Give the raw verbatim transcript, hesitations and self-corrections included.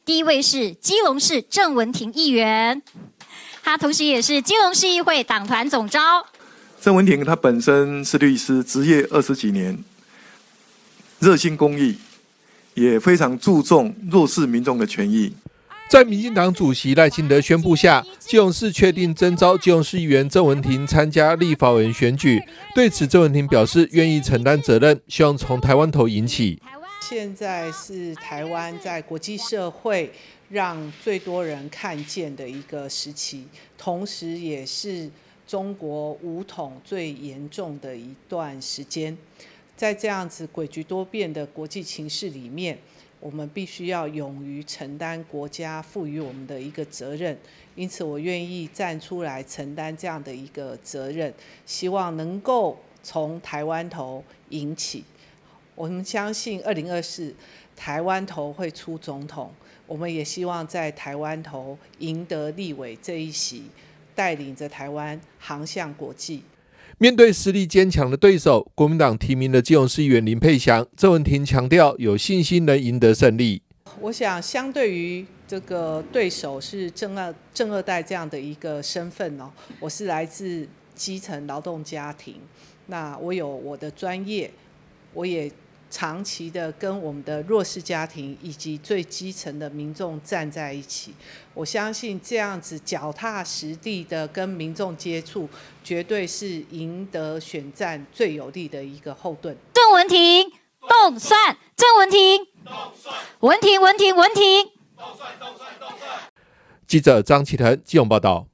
第一位是基隆市郑文婷议员，他同时也是基隆市议会党团总召。 郑文婷他本身是律师，职业二十几年，热心公益，也非常注重弱势民众的权益。 在民进党主席赖清德宣布下，基隆市确定征召基隆市议员郑文婷参加立法委员选举。对此，郑文婷表示愿意承担责任，希望从台湾头赢起。 现在是台湾在国际社会让最多人看见的一个时期，同时也是中国武统最严重的一段时间。在这样子诡谲多变的国际情势里面，我们必须要勇于承担国家赋予我们的一个责任，因此我愿意站出来承担这样的一个责任，希望能够从台湾头赢起。我们相信二零二四台湾头会出总统，我们也希望在台湾头赢得立委这一席，带领着台湾航向国际。 面对实力坚强的对手，国民党提名的基隆市议员林佩祥，郑文婷强调有信心能赢得胜利。 我想，相对于这个对手是正二正二代这样的一个身份哦，我是来自基层劳动家庭，那我有我的专业，我也长期的跟我们的弱势家庭以及最基层的民众站在一起。我相信这样子脚踏实地的跟民众接触，绝对是赢得选战最有力的一个后盾。 郑文婷动算，郑文婷文婷文婷文婷。 记者张启腾基隆报道。